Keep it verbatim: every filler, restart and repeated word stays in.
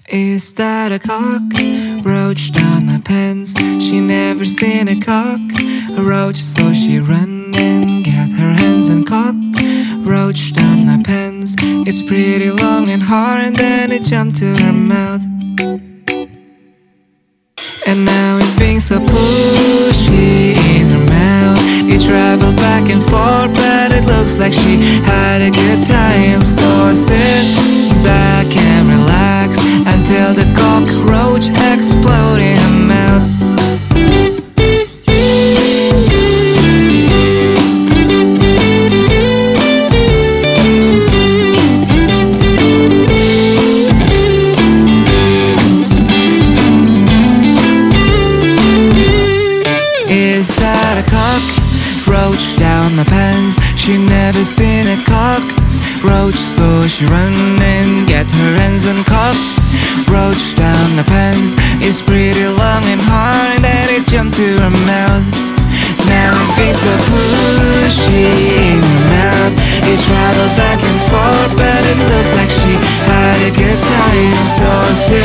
Is that a cockroach down my pants? She never seen a cockroach, so she run and get her hands and cockroach down my pants. It's pretty long and hard, and then it jumped to her mouth. And now it's being so pushy in her mouth. It traveled back and forth, but it looks like she had a good time. So I sit back and relax until the cockroach exploded in her mouth. Is that a cockroach down my pants? She never seen a cockroach, so she run and get her hands on cockroach down my pants. It's pretty long and hard, and then it jumped to her mouth. Now it being so pushy in her mouth. It traveled back and forth, but it looks like she had a good time. So I sit